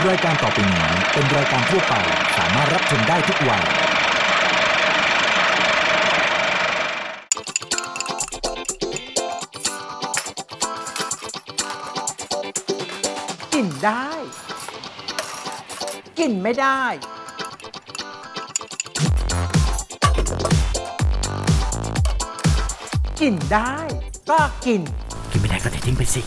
รายการต่อไปนี้เป็นรายการทั่วไปสามารถรับชมได้ทุกวัยกินได้กินไม่ได้กินได้ก็กินไม่ได้ก็ทิ้งไปสิ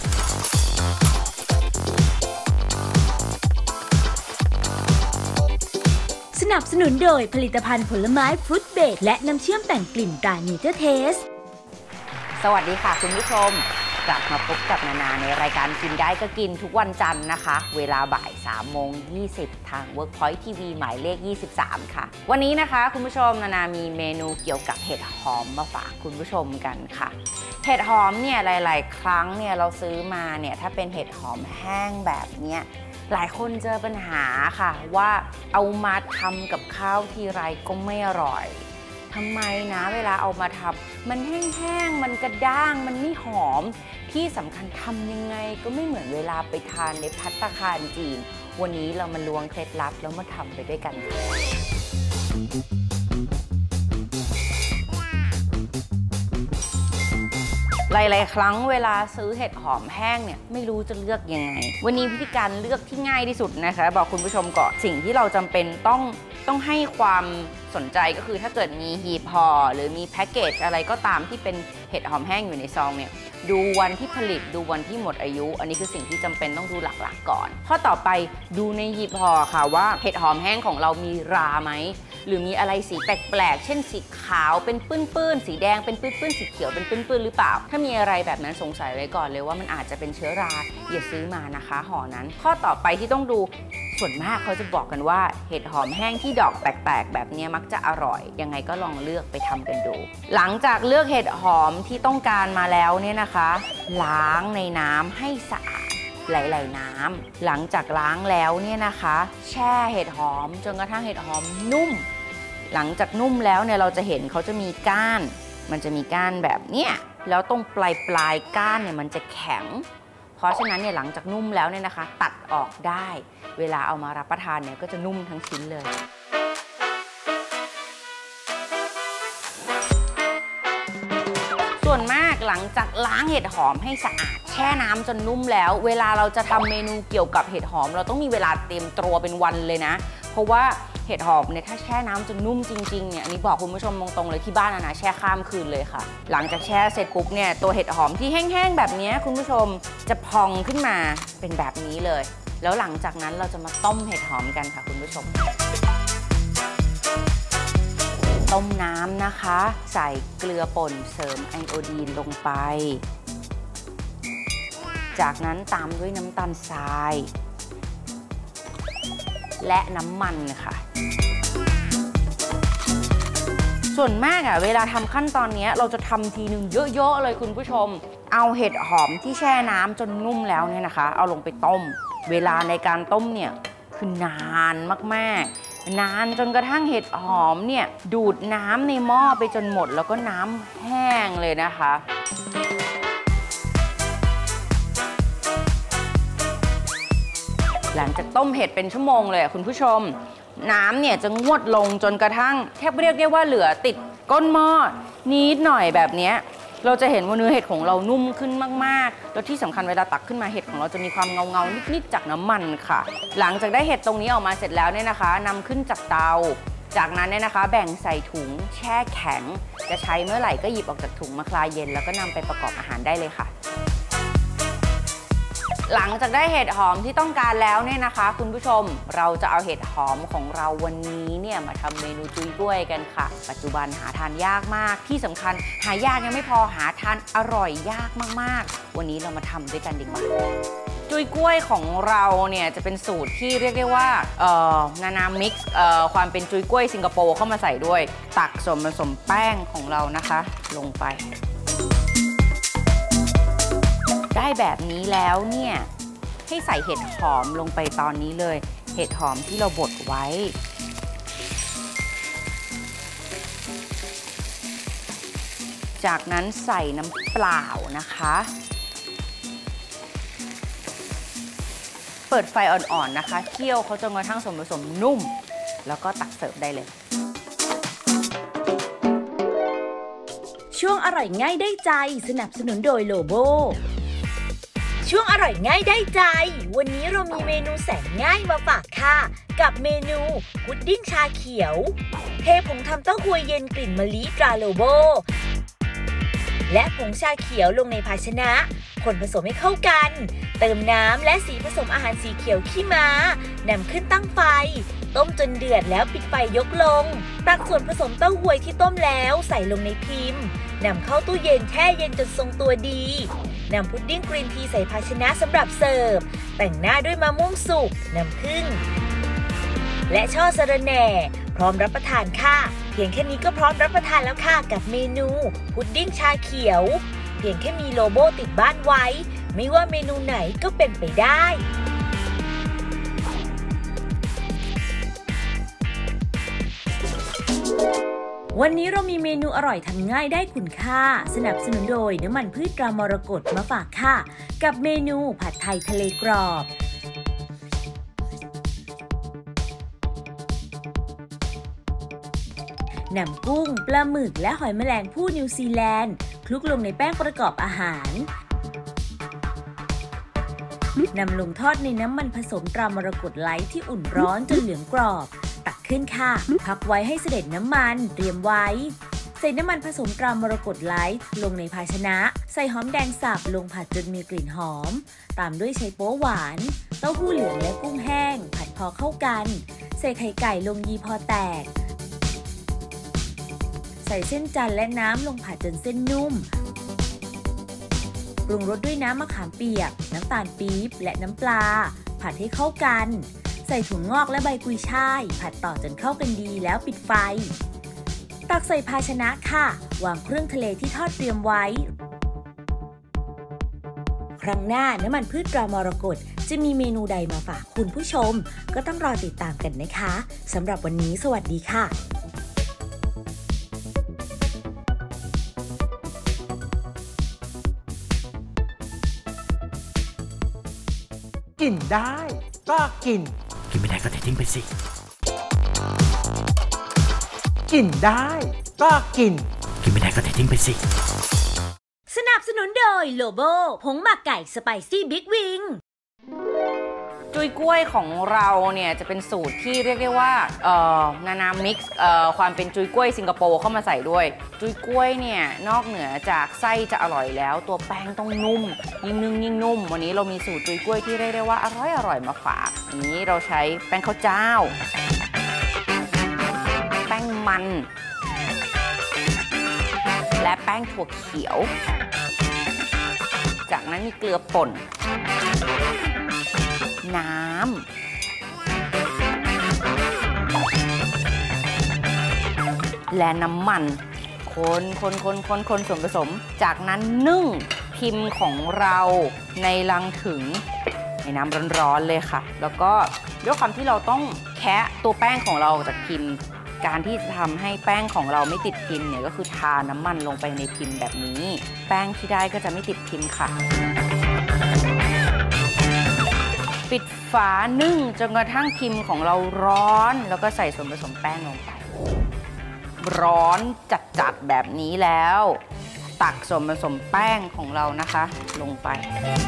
สนับสนุนโดยผลิตภัณฑ์ผลไม้ฟรุตเบรดและน้ำเชื่อมแต่งกลิ่นตราเนเจอร์เทสสวัสดีค่ะคุณผู้ชมกลับมาพบกับนานาในรายการกินได้ก็กินทุกวันจันทร์นะคะเวลาบ่าย3:20ทาง Workpoint TV หมายเลข23ค่ะวันนี้นะคะคุณผู้ชมนานามีเมนูเกี่ยวกับเห็ดหอมมาฝากคุณผู้ชมกันค่ะเห็ดหอมเนี่ยหลายๆครั้งเนี่ยเราซื้อมาเนี่ยถ้าเป็นเห็ดหอมแห้งแบบเนี้ยหลายคนเจอปัญหาค่ะว่าเอามาทำกับข้าวทีไรก็ไม่อร่อยทำไมนะเวลาเอามาทำมันแห้งๆมันกระด้างมันไม่หอมที่สำคัญทำยังไงก็ไม่เหมือนเวลาไปทานในภัตตาคารจีนวันนี้เรามาล้วงเคล็ดลับแล้วมาทำไปด้วยกันหลายๆครั้งเวลาซื้อเห็ดหอมแห้งเนี่ยไม่รู้จะเลือกยังไงวันนี้วิธีการเลือกที่ง่ายที่สุดนะคะบอกคุณผู้ชมก่อนสิ่งที่เราจำเป็นต้องให้ความสนใจก็คือถ้าเกิดมีหีบห่อหรือมีแพ็กเกจอะไรก็ตามที่เป็นเห็ดหอมแห้งอยู่ในซองเนี่ยดูวันที่ผลิตดูวันที่หมดอายุอันนี้คือสิ่งที่จำเป็นต้องดูหลักๆก่อนข้อต่อไปดูในหีบห่อค่ะว่าเห็ดหอมแห้งของเรามีราไหมหรือมีอะไรสีแปลกๆเช่นสีขาวเป็นปื้นๆสีแดงเป็นปื้นๆสีเขียวเป็นปื้นๆหรือเปล่าถ้ามีอะไรแบบนั้นสงสัยไว้ก่อนเลยว่ามันอาจจะเป็นเชื้อราอย่าซื้อมานะคะห่อนั้นข้อต่อไปที่ต้องดูส่วนมากเขาจะบอกกันว่าเห็ดหอมแห้งที่ดอกแตกๆแบบนี้มักจะอร่อยยังไงก็ลองเลือกไปทำกันดูหลังจากเลือกเห็ดหอมที่ต้องการมาแล้วเนี่ยนะคะล้างในน้ำให้สะอาดไหลๆน้ำหลังจากล้างแล้วเนี่ยนะคะแช่เห็ดหอมจนกระทั่งเห็ดหอมนุ่มหลังจากนุ่มแล้วเนี่ยเราจะเห็นเขาจะมีก้านมันจะมีก้านแบบเนี้ยแล้วตรงปลายก้านเนี่ยมันจะแข็งเพราะฉะนั้นเนี่ยหลังจากนุ่มแล้วเนี่ยนะคะตัดออกได้เวลาเอามารับประทานเนี่ยก็จะนุ่มทั้งชิ้นเลยส่วนมากหลังจากล้างเห็ดหอมให้สะอาดแช่น้ำจนนุ่มแล้วเวลาเราจะทำเมนูเกี่ยวกับเห็ดหอมเราต้องมีเวลาเตรียมตัวเป็นวันเลยนะเพราะว่าเห็ดหอมเนี่ยถ้าแช่น้ำจนนุ่มจริงๆเนี่ยอันนี้บอกคุณผู้ชมตรงๆเลยที่บ้านนะแช่ข้ามคืนเลยค่ะหลังจากแช่เสร็จปุ๊บเนี่ยตัวเห็ดหอมที่แห้งๆแบบนี้คุณผู้ชมจะพองขึ้นมาเป็นแบบนี้เลยแล้วหลังจากนั้นเราจะมาต้มเห็ดหอมกันค่ะคุณผู้ชมต้มน้ำนะคะใส่เกลือป่นเสริมไอโอดีนลงไปจากนั้นตามด้วยน้ำตาลทรายและน้ำมันค่ะส่วนมากเวลาทำขั้นตอนนี้เราจะทำทีนึงเยอะๆเลยคุณผู้ชมเอาเห็ดหอมที่แช่น้ำจนนุ่มแล้วเนี่ยนะคะเอาลงไปต้มเวลาในการต้มเนี่ยคือนานมากๆนานจนกระทั่งเห็ดหอมเนี่ยดูดน้ำในหม้อไปจนหมดแล้วก็น้ำแห้งเลยนะคะหลังจากต้มเห็ดเป็นชั่วโมงเลยคุณผู้ชมน้ำเนี่ยจะงวดลงจนกระทั่งแทบเรียกได้ว่าเหลือติดก้นหม้อนิดหน่อยแบบนี้เราจะเห็นว่าเนื้อเห็ดของเรานุ่มขึ้นมากๆแล้วที่สำคัญเวลาตักขึ้นมาเห็ดของเราจะมีความเงาๆนิดๆจากน้ำมันค่ะหลังจากได้เห็ดตรงนี้ออกมาเสร็จแล้วเนี่ยนะคะนำขึ้นจากเตาจากนั้นเนี่ยนะคะแบ่งใส่ถุงแช่แข็งจะใช้เมื่อไหร่ก็หยิบออกจากถุงมาคลายเย็นแล้วก็นำไปประกอบอาหารได้เลยค่ะหลังจากได้เห็ดหอมที่ต้องการแล้วเนี่ยนะคะคุณผู้ชมเราจะเอาเห็ดหอมของเราวันนี้เนี่ยมาทำเมนูจุยกล้วยกันค่ะปัจจุบันหาทานยากมากที่สำคัญหายากยังไม่พอหาทานอร่อยยากมากๆวันนี้เรามาทำด้วยกันดีกว่าจุยกล้วยของเราเนี่ยจะเป็นสูตรที่เรียกได้ว่านานามิกซ์ความเป็นจุยกล้วยสิงคโปร์เข้ามาใส่ด้วยตักส่วนผสมแป้งของเรานะคะลงไปได้แบบนี้แล้วเนี่ยให้ใส่เห็ดหอมลงไปตอนนี้เลยเห็ดหอมที่เราบดไว้จากนั้นใส่น้ำเปล่านะคะเปิดไฟอ่อนๆนะคะเคี่ยวเขาจนกระทั่งส่วนผสมนุ่มแล้วก็ตักเสิร์ฟได้เลยช่วงอร่อยง่ายได้ใจสนับสนุนโดยโลโบช่วงอร่อยง่ายได้ใจวันนี้เรามีเมนูแสนง่ายมาฝากค่ะกับเมนูพุดดิ้งชาเขียวเทผงทำเต้าหู้เย็นกลิ่นมะลิตราโลโบและผงชาเขียวลงในภาชนะคนผสมให้เข้ากันเติมน้ำและสีผสมอาหารสีเขียวขี้ม้านำขึ้นตั้งไฟต้มจนเดือดแล้วปิดไฟยกลงตักส่วนผสมเต้าหู้ที่ต้มแล้วใส่ลงในพิมพ์นำเข้าตู้เย็นแช่เย็นจนทรงตัวดีนำพุดดิ้งกรีนทีใส่ภาชนะสำหรับเสิร์ฟแต่งหน้าด้วยมะม่วงสุกน้ำผึ้งและช่อสะระแหน่พร้อมรับประทานค่ะเพียงแค่นี้ก็พร้อมรับประทานแล้วค่ะกับเมนูพุดดิ้งชาเขียวเพียงแค่มีโลโบติดบ้านไว้ไม่ว่าเมนูไหนก็เป็นไปได้วันนี้เรามีเมนูอร่อยทำง่ายได้คุณค่าสนับสนุนโดยน้ำมันพืชตรามรกตมาฝากค่ะกับเมนูผัดไทยทะเลกรอบนำกุ้งปลาหมึกและหอยแมลงภู่นิวซีแลนด์คลุกลงในแป้งประกอบอาหารนำลงทอดในน้ำมันผสมตรามรกตไลท์ที่อุ่นร้อนจนเหลืองกรอบตักขึ้นค่ะพักไว้ให้เสด็จน้ำมันเตรียมไว้ใส่น้ำมันผสมตรามรกตไลท์ลงในภาชนะใส่หอมแดงสับลงผัดจนมีกลิ่นหอมตามด้วยไชโป๊หวานเต้าหู้เหลืองและกุ้งแห้งผัดพอเข้ากันใส่ไข่ไก่ลงยีพอแตกใส่เส้นจันทร์และน้ำลงผัดจนเส้นนุ่มปรุงรสด้วยน้ำมะขามเปียกน้ำตาลปี๊บและน้ำปลาผัดให้เข้ากันใส่ถั่วงอกและใบกุยช่ายผัดต่อจนเข้ากันดีแล้วปิดไฟตักใส่ภาชนะค่ะวางเครื่องทะเลที่ทอดเตรียมไว้ครั้งหน้าน้ำมันพืชตรามรกตจะมีเมนูใดมาฝากคุณผู้ชมก็ต้องรอติดตามกันนะคะสำหรับวันนี้สวัสดีค่ะกินได้ก็กินกินไม่ได้ก็เททิ้งไปสิกินได้ก็กินกินไม่ได้ก็เททิ้งไปสิสนับสนุนโดยโลโบผงหมักไก่สไปซี่บิ๊กวิงจุยกล้วยของเราเนี่ยจะเป็นสูตรที่เรียกได้ว่านานามิกซ์ความเป็นจุยกล้วยสิงคโปร์เข้ามาใส่ด้วยจุยกล้วยเนี่ยนอกเหนือจากไส้จะอร่อยแล้วตัวแป้งต้องนุ่มยิ่งนึ่งยิ่งนุ่มวันนี้เรามีสูตรจุยกล้วยที่เรียกได้ว่าอร่อยมาฝากวันนี้เราใช้แป้งข้าวเจ้าแป้งมันและแป้งถั่วเขียวจากนั้นมีเกลือป่นน้ำและน้ำมันคนส่วนผสมจากนั้นนึ่งพิมพ์ของเราในลังถึงในน้ำร้อนๆเลยค่ะแล้วก็ด้วยความที่เราต้องแคะตัวแป้งของเราจากพิมพ์การที่จะทำให้แป้งของเราไม่ติดพิมพ์เนี่ยก็คือทาน้ำมันลงไปในพิมพ์แบบนี้แป้งที่ได้ก็จะไม่ติดพิมพ์ค่ะปิดฝานึ่งจนกระทั่งพิมพ์ของเราร้อนแล้วก็ใส่ส่วนผสมแป้งลงไปร้อนจัดแบบนี้แล้วตักส่วนผสมแป้งของเรานะคะลงไป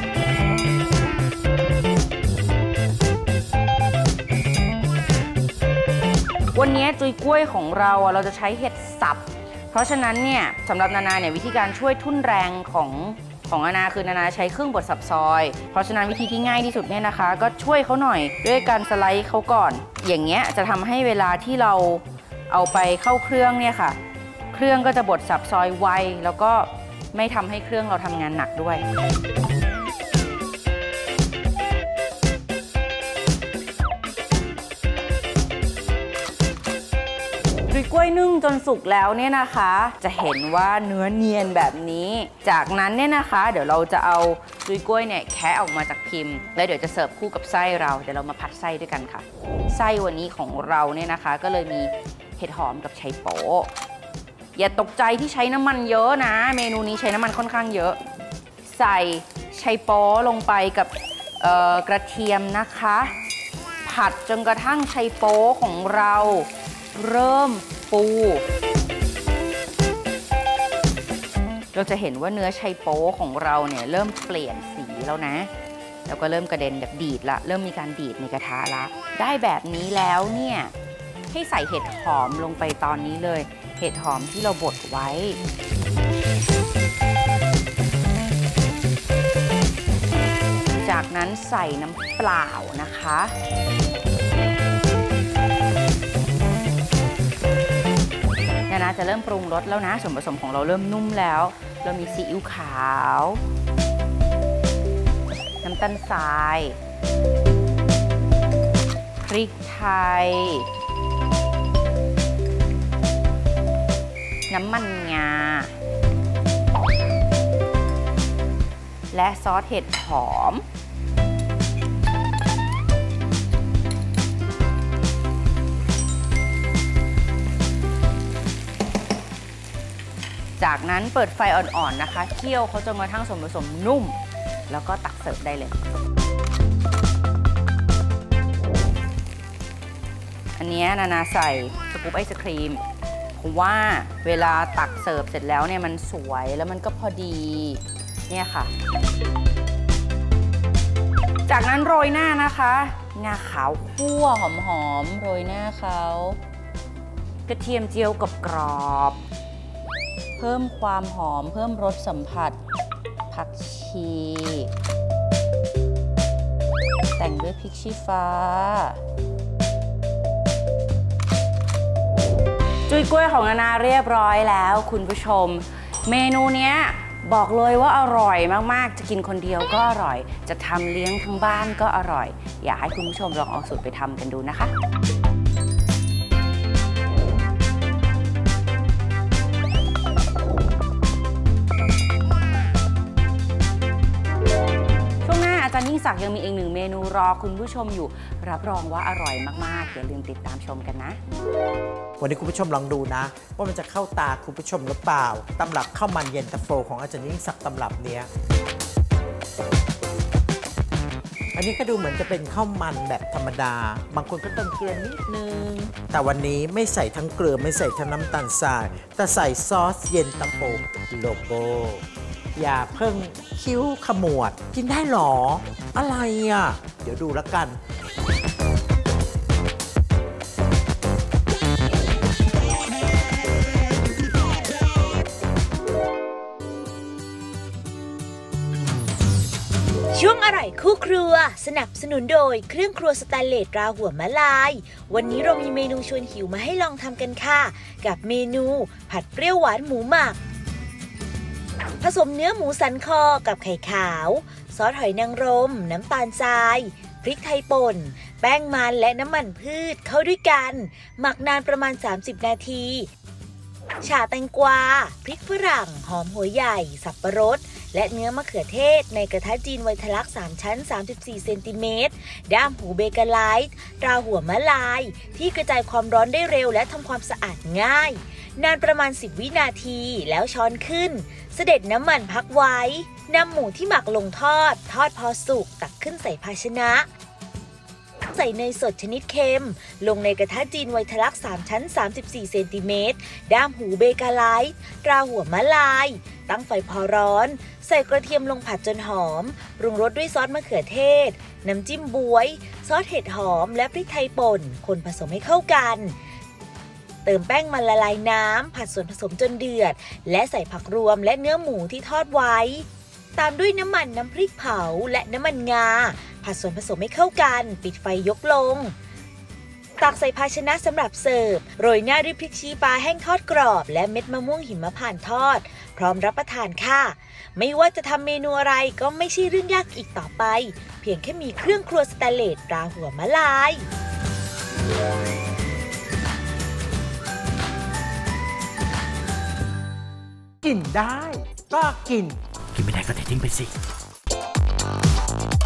วันนี้จุยกล้วยของเราจะใช้เห็ดสับเพราะฉะนั้นเนี่ยสำหรับนานาเนี่ยวิธีการช่วยทุ่นแรงของนานาคือนานาใช้เครื่องบดสับซอยเพราะฉะนั้นวิธีที่ง่ายที่สุดเนี่ยนะคะก็ช่วยเขาหน่อยด้วยการสไลด์เขาก่อนอย่างเงี้ยจะทำให้เวลาที่เราเอาไปเข้าเครื่องเนี่ยค่ะเครื่องก็จะบดสับซอยไวแล้วก็ไม่ทำให้เครื่องเราทำงานหนักด้วย จุยกล้วยนึ่งจนสุกแล้วเนี่ยนะคะจะเห็นว่าเนื้อเนียนแบบนี้จากนั้นเนี่ยนะคะเดี๋ยวเราจะเอาจุยกล้วยเนี่ยแคะออกมาจากพิมพ์แล้วเดี๋ยวจะเสิร์ฟคู่กับไส้เราเดี๋ยวเรามาผัดไส้ด้วยกันค่ะไส้วันนี้ของเราเนี่ยนะคะก็เลยมีเห็ดหอมกับไชโป๊อย่าตกใจที่ใช้น้ำมันเยอะนะเมนูนี้ใช้น้ำมันค่อนข้างเยอะใส่ไชโป๊ลงไปกับกระเทียมนะคะผัดจนกระทั่งไชโป๊ของเราเริ่มฟูเราจะเห็นว่าเนื้อไชโป๊ของเราเนี่ยเริ่มเปลี่ยนสีแล้วนะแล้วก็เริ่มกระเด็นแบบดีดละเริ่มมีการดีดในกระทะละได้แบบนี้แล้วเนี่ยให้ใส่เห็ดหอมลงไปตอนนี้เลยเห็ดหอมที่เราบดไว้จากนั้นใส่น้ำเปล่านะคะเนี่ยนะจะเริ่มปรุงรสแล้วนะส่วนผสมของเราเริ่มนุ่มแล้วเรามีซีอิ๊วขาวน้ำตาลทรายพริกไทยน้ำมันงาและซอสเห็ดหอมจากนั้นเปิดไฟอ่อนๆนะคะเคี่ยวเขาจนกระทั่งส่วนผสมนุ่มแล้วก็ตักเสิร์ฟได้เลยอันนี้นาใส่สกู๊ปไอศครีมเพราะว่าเวลาตักเสิร์ฟเสร็จแล้วเนี่ยมันสวยแล้วมันก็พอดีเนี่ยค่ะจากนั้นโรยหน้านะคะงาขาวคั่วหอมๆโรยหน้าเขากระเทียมเจียวกรอบเพิ่มความหอมเพิ่มรสสัมผัสผักชีแต่งด้วยพริกชี้ฟ้าจุ้ยกล้วยของนาเรียบร้อยแล้วคุณผู้ชมเมนูเนี้ยบอกเลยว่าอร่อยมากๆจะกินคนเดียวก็อร่อยจะทำเลี้ยงทั้งบ้านก็อร่อยอยากให้คุณผู้ชมลองเอาสูตรไปทำกันดูนะคะอาจารย์ยิ่งศักดิ์ยังมีอีกหนึ่งเมนูรอคุณผู้ชมอยู่รับรองว่าอร่อยมากๆอย่าลืมติดตามชมกันนะวันนี้คุณผู้ชมลองดูนะว่ามันจะเข้าตาคุณผู้ชมหรือเปล่าตำรับข้าวมันเย็นตาโฟของอาจารย์ยิ่งศักดิ์ตำรับเนี้ยอันนี้ก็ดูเหมือนจะเป็นข้าวมันแบบธรรมดาบางคนก็เติมเกลือนิดนึงแต่วันนี้ไม่ใส่ทั้งเกลือไม่ใส่ทั้งน้ำตาลทรายแต่ใส่ซอสเย็นตาโฟโลโบอย่าเพิ่งคิ้วขมวดกินได้หรออะไรอ่ะเดี๋ยวดูแล้วกันช่วงอร่อยคู่ครัวสนับสนุนโดยเครื่องครัวสแตนเลสตราหัวมะลายวันนี้เรามีเมนูชวนหิวมาให้ลองทำกันค่ะกับเมนูผัดเปรี้ยวหวานหมูหมักผสมเนื้อหมูสันคอกับไข่ขาวซอสหอยนางรมน้ำตาลทรายพริกไทยป่นแป้งมันและน้ำมันพืชเข้าด้วยกันหมักนานประมาณ30นาทีฉ่าแตงกวาพริกฝรั่งหอมหัวใหญ่สับปะรดและเนื้อมะเขือเทศในกระทะจีนไวทลัก3ชั้น34เซนติเมตรด้ามหูเบเกอร์ไลท์ตราหัวมะลายที่กระจายความร้อนได้เร็วและทำความสะอาดง่ายนานประมาณ10วินาทีแล้วช้อนขึ้นเสด็จน้ำมันพักไว้นำหมูที่หมักลงทอดพอสุกตักขึ้นใส่ภาชนะใส่เนยสดชนิดเค็มลงในกระทะจีนไวทลัก3ชั้น34เซนติเมตรด้ามหูเบเกอร์ไลท์ตราหัวมะลายตั้งไฟพอร้อนใส่กระเทียมลงผัดจนหอมปรุงรสด้วยซอสมะเขือเทศน้ำจิ้มบ๊วยซอสเห็ดหอมและพริกไทยป่นคนผสมให้เข้ากันเติมแป้งมันละลายน้ำผัดส่วนผสมจนเดือดและใส่ผักรวมและเนื้อหมูที่ทอดไว้ตามด้วยน้ำมันน้ำพริกเผาและน้ำมันงาผัดส่วนผสมให้เข้ากันปิดไฟยกลงตักใส่ภาชนะสำหรับเสิร์ฟโรยหน้าด้วยพริกชี้ฟ้าแห้งทอดกรอบและเม็ดมะม่วงหิมพานต์ทอดพร้อมรับประทานค่ะไม่ว่าจะทำเมนูอะไรก็ไม่ใช่เรื่องยากอีกต่อไปเพียงแค่มีเครื่องครัวสแตนเลสตราหัวมะลายกินได้ก็กินไม่ได้ก็เททิ้งไปสิ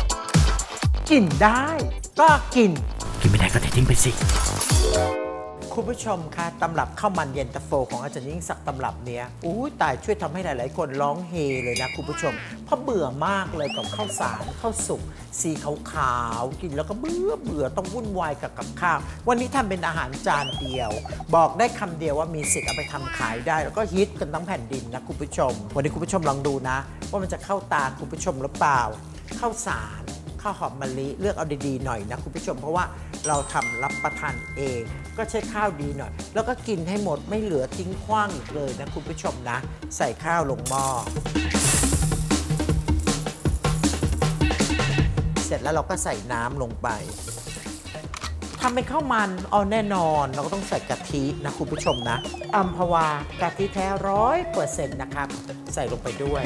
กินได้ก็กินไม่ได้ก็เททิ้งไปสิคุณผู้ชมคะตำรับข้าวมันเย็นตาโฟของอาจารย์ยิ่งศักดิ์ตำรับเนี้ยตายช่วยทำให้หลายๆคนร้องเฮเลยนะคุณผู้ชมเพราะเบื่อมากเลยกับข้าวสารข้าวสุกสีขาวๆกินแล้วก็เบื่อต้องวุ่นวายกับข้าววันนี้ทำเป็นอาหารจานเดียวบอกได้คำเดียวว่ามีสิทธิ์เอาไปทำขายได้แล้วก็ฮิตกันทั้งแผ่นดินนะคุณผู้ชมวันนี้คุณผู้ชมลองดูนะว่ามันจะเข้าตาคุณผู้ชมหรือเปล่าข้าวสารข้าวหอมมะลิเลือกเอาดีๆหน่อยนะคุณผู้ชมเพราะว่าเราทำรับประทานเองก็ใช้ข้าวดีหน่อยแล้วก็กินให้หมดไม่เหลือทิ้งขว้างอีกเลยนะคุณผู้ชมนะใส่ข้าวลงหม้อเสร็จแล้วเราก็ใส่น้ำลงไปทำเป็นข้าวมันแน่นอนเราก็ต้องใส่กะทินะคุณผู้ชมนะอัมพวากะทิแท้100%นะครับใส่ลงไปด้วย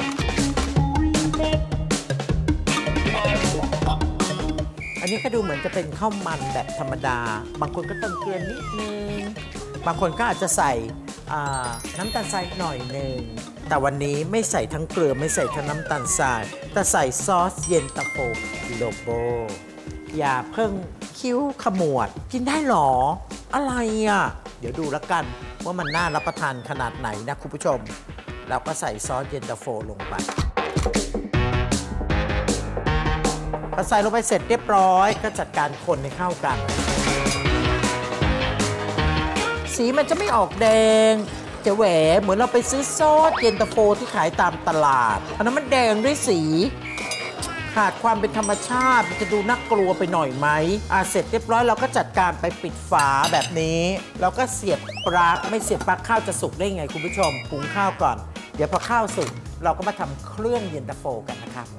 อันนี้ก็ดูเหมือนจะเป็นข้าวมันแบบธรรมดาบางคนก็เติมเกลือนิดนึงบางคนก็อาจจะใส่น้ำตาลทรายหน่อยนึงแต่วันนี้ไม่ใส่ทั้งเกลือไม่ใส่ทั้งน้ำตาลทรายแต่ใส่ซอสเย็นตาโฟโลโบอย่าเพิ่งคิ้วขมวดกินได้หรออะไรอ่ะเดี๋ยวดูแล้วกันว่ามันน่ารับประทานขนาดไหนนะคุณผู้ชมแล้วก็ใส่ซอสเย็นตาโฟลงไปพอใส่ลงไปเสร็จเรียบร้อยก็จัดการคนให้เข้ากันสีมันจะไม่ออกแดงจะแหวเหมือนเราไปซื้อซอสเย็นตาโฟที่ขายตามตลาดอันนั้นมันแดงด้วยสีขาดความเป็นธรรมชาติมันจะดูน่ากลัวไปหน่อยไหมเสร็จเรียบร้อยเราก็จัดการไปปิดฝาแบบนี้แล้วก็เสียบปลั๊กไม่เสียบปลั๊กข้าวจะสุกได้ไงคุณผู้ชมหุงข้าวก่อนเดี๋ยวพอข้าวสุกเราก็มาทำเครื่องเย็นตาโฟกันนะครับ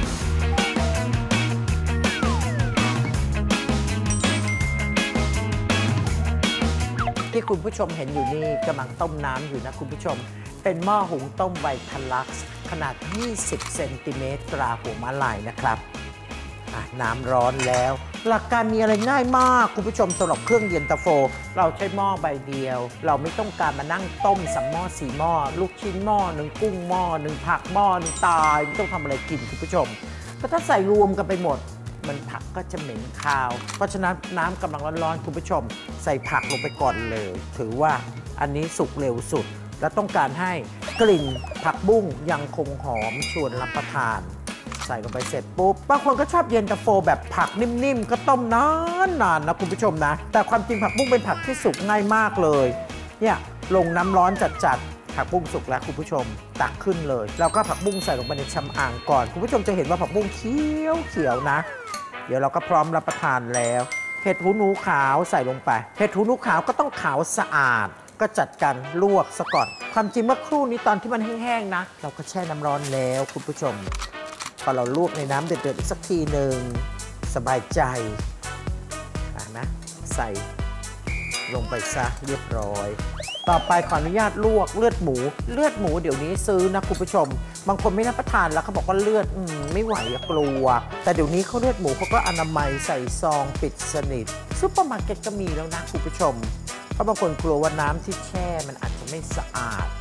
ที่คุณผู้ชมเห็นอยู่นี่กำลังต้มน้ำอยู่นะคุณผู้ชมเป็นหม้อหุงต้มไวทลักซ์ขนาด20 เซนติเมตรตราหัวม้าลายนะครับน้ำร้อนแล้วหลักการมีอะไรง่ายมากคุณผู้ชมสำหรับเครื่องเย็นตาโฟเราใช้หม้อใบเดียวเราไม่ต้องการมานั่งต้ม3 หม้อ 4 หม้อลูกชิ้นหม้อ1กุ้งหม้อ1ผักหม้อ1ตายไม่ต้องทำอะไรกินคุณผู้ชมเพราะถ้าใส่รวมกันไปหมดมันผักก็จะเหม็นคาวเพราะฉะนั้นน้ำกำลังร้อนๆคุณผู้ชมใส่ผักลงไปก่อนเลยถือว่าอันนี้สุกเร็วสุดและต้องการให้กลิ่นผักบุ้งยังคงหอมชวนรับประทานใส่ลงไปเสร็จปุ๊บบางคนก็ชอบเย็นตาโฟแบบผักนิ่มๆก็ต้มนานๆนะคุณผู้ชมนะแต่ความจริงผักบุ้งเป็นผักที่สุกง่ายมากเลยเนี่ยลงน้ำร้อนจัดๆผักบุ้งสุกแล้วคุณผู้ชมตักขึ้นเลยแล้วก็ผักบุ้งใส่ลงไปในชำอ่างก่อนคุณผู้ชมจะเห็นว่าผักบุ้งเขียวนะเดี๋ยวเราก็พร้อมรับประทานแล้วเห็ดหูหนูขาวใส่ลงไปเห็ดหูหนูขาวก็ต้องขาวสะอาดก็จัดการลวกซะก่อนความจริงเมื่อครู่นี้ตอนที่มันแห้งๆนะเราก็แช่น้ำร้อนแล้วคุณผู้ชมพอเราลวกในน้ำเดือดๆอีกสักทีหนึ่งสบายใจนะใส่ลงไปซะเรียบร้อยต่อไปขออนุญาตลวกเลือดหมูเดี๋ยวนี้ซื้อนะคุณผู้ชมบางคนไม่รับประทานแล้วเขาบอกว่าเลือดไม่ไหวกลัวแต่เดี๋ยวนี้เขาเลือดหมูเขาก็อนามัยใส่ซองปิดสนิทซุปเปอร์มาร์เก็ตก็มีแล้วนะคุณผู้ชมเพราะบางคนกลัวว่าน้ำที่แช่มันอาจจะไม่สะอาด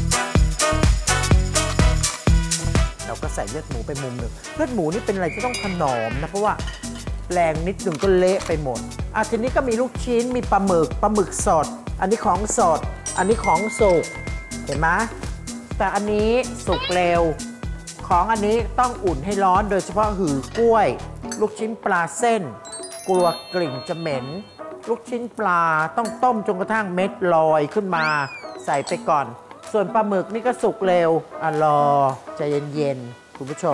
เราก็ใส่เลือดหมูไปมุมหนึ่งเลือดหมูนี่เป็นอะไรที่ต้องถนอมนะเพราะว่าแรงนิดหนึ่งก็เละไปหมดทีนี้ก็มีลูกชิ้นมีปลาหมึกสดอันนี้ของสดอันนี้ของสุกเห็นไหมแต่อันนี้สุกเร็วของอันนี้ต้องอุ่นให้ร้อนโดยเฉพาะหือกล้วยลูกชิ้นปลาเส้นกลัวกลิ่นจะเหม็นลูกชิ้นปลาต้องต้มจนกระทั่งเม็ดลอยขึ้นมาใส่ไปก่อนส่วนปลาหมึกนี่ก็สุกเร็วรอใจเย็นๆคุณผู้ชม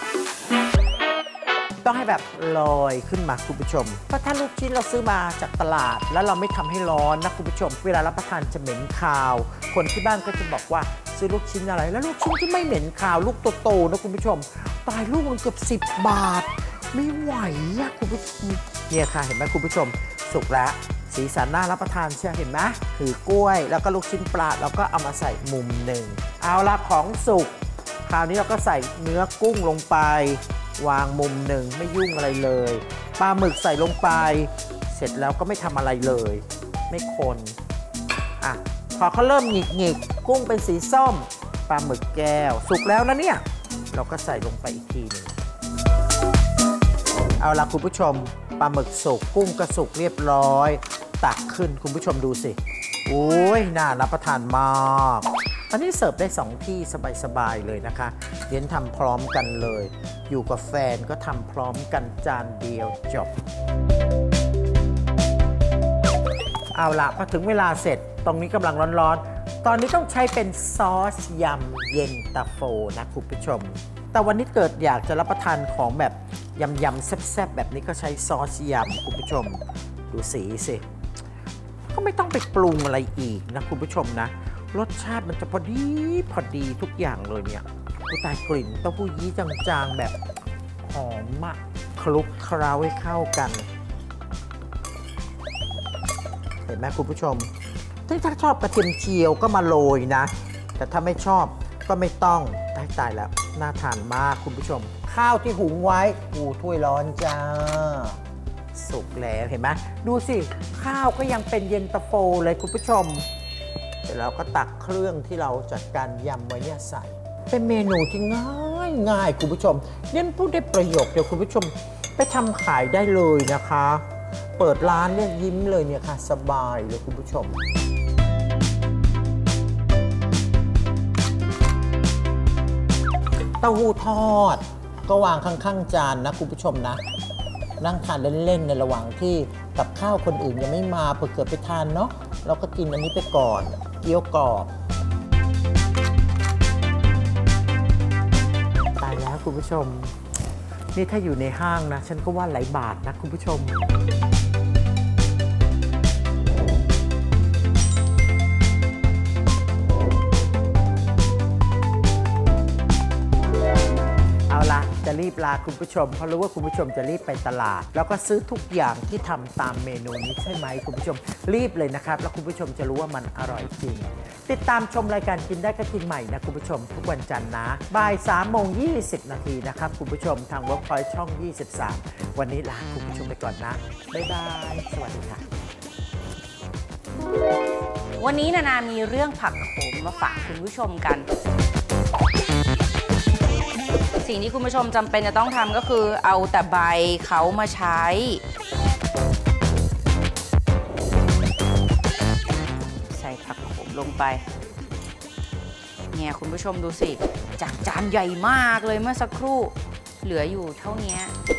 ต้องให้แบบลอยขึ้นมาคุณผู้ชมเพราะถ้าลูกชิ้นเราซื้อมาจากตลาดแล้วเราไม่ทำให้ร้อนนะคุณผู้ชมเวลารับประทานจะเหม็นคาวคนที่บ้านก็จะบอกว่าซื้อลูกชิ้นอะไรแล้วลูกชิ้นที่ไม่เหม็นคาวลูกโตๆนะคุณผู้ชมตายลูกมันเกือบ10 บาทไม่ไหวอะคุณผู้ชมเนี่ยค่ะเห็นไหมคุณผู้ชมสุกแล้วสีสันน่ารับประทานใช่เห็นไหมถือกล้วยแล้วก็ลูกชิ้นปลาแล้วก็เอามาใส่มุมหนึ่งเอาละของสุกคราวนี้เราก็ใส่เนื้อกุ้งลงไปวางมุมหนึ่งไม่ยุ่งอะไรเลยปลาหมึกใส่ลงไปเสร็จแล้วก็ไม่ทำอะไรเลยไม่คนพอเขาเริ่มหงิกกุ้งเป็นสีส้มปลาหมึกแก้วสุกแล้วนะเนี่ยเราก็ใส่ลงไปอีกทีหนึ่งเอาละคุณผู้ชมปลาหมึกสุกกุ้งก็สุกเรียบร้อยตักขึ้นคุณผู้ชมดูสิโอ้ยน่ารับประทานมากอันนี้เสิร์ฟได้2ที่สบายๆเลยนะคะเดี๋ยวทำพร้อมกันเลยอยู่กับแฟนก็ทำพร้อมกันจานเดียวจบเอาละพอถึงเวลาเสร็จตรงนี้กำลังร้อนๆตอนนี้ต้องใช้เป็นซอสยำเย็นตาโฟนะคุณผู้ชมแต่วันนี้เกิดอยากจะรับประทานของแบบยำๆแซ่บๆแบบนี้ก็ใช้ซอสยำคุณผู้ชมดูสีสิก็ไม่ต้องไปปรุงอะไรอีกนะคุณผู้ชมนะรสชาติมันจะพอดีทุกอย่างเลยเนี่ยผู้ตายกลิ่นเต้าหู้ยี้จางๆแบบหอมมากคลุกเคล้าให้เข้ากันเห็นไหมคุณผู้ชมถ้าชอบกระเทียมเจียวก็มาโรยนะแต่ถ้าไม่ชอบก็ไม่ต้องตายแล้วน่าทานมากคุณผู้ชมข้าวที่หุงไว้ถ้วยร้อนจ้าสุกแล้วเห็นไหมดูสิข้าวก็ยังเป็นเย็นตาโฟเลยคุณผู้ชมเดี๋ยวเราก็ตักเครื่องที่เราจัดการยำไว้เนี่ยใส่เป็นเมนูที่ง่ายคุณผู้ชมเนี่ยพูดได้ประโยคเดี๋ยวคุณผู้ชมไปทำขายได้เลยนะคะเปิดร้านเนี่ยยิ้มเลยเนี่ยค่ะสบายเลยคุณผู้ชมเต้าหู้ทอดก็วางข้างๆจานนะคุณผู้ชมนะนั่งทานเล่นๆในระหว่างที่กับข้าวคนอื่นยังไม่มาเผื่อเกิดไปทานเนาะเราก็กินอันนี้ไปก่อนเกี๊ยวกรอบตายแล้วคุณผู้ชมนี่ถ้าอยู่ในห้างนะฉันก็ว่าหลายบาทนะคุณผู้ชมจะรีบลาคุณผู้ชมเพราะรู้ว่าคุณผู้ชมจะรีบไปตลาดแล้วก็ซื้อทุกอย่างที่ทำตามเมนูนี้ใช่ไหมคุณผู้ชมรีบเลยนะครับแล้วคุณผู้ชมจะรู้ว่ามันอร่อยจริงติดตามชมรายการกินได้ก็กินใหม่นะคุณผู้ชมทุกวันจันทร์นะบ่าย 3:20 นาทีนะครับคุณผู้ชมทาง Workpoint ช่อง 23 วันนี้ลาคุณผู้ชมไปก่อนนะบ๊ายบายสวัสดีค่ะวันนี้นามีเรื่องผักโขมมาฝากคุณผู้ชมกันสิ่งที่คุณผู้ชมจำเป็นจะต้องทำก็คือเอาแต่ใบเขามาใช้ใส่ผักโขมลงไปเนี่ยคุณผู้ชมดูสิจากจานใหญ่มากเลยเมื่อสักครู่เหลืออยู่เท่านี้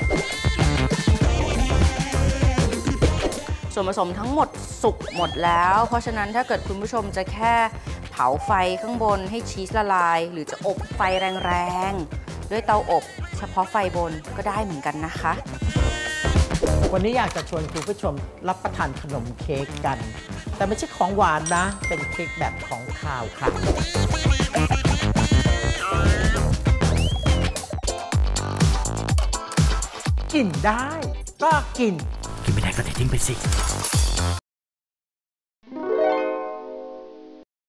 ส่วนผสมทั้งหมดสุกหมดแล้วเพราะฉะนั้นถ้าเกิดคุณผู้ชมจะแค่เผาไฟข้างบนให้ชีสละลายหรือจะอบไฟแรงๆด้วยเตาอบเฉพาะไฟบนก็ได้เหมือนกันนะคะวันนี้อยากจะชวนคุณผู้ชมรับประทานขนมเค้กกันแต่ไม่ใช่ของหวานนะเป็นเค้กแบบของคาวค่ะกินได้ก็กินไม่ได้ก็ทิ้งไปสิ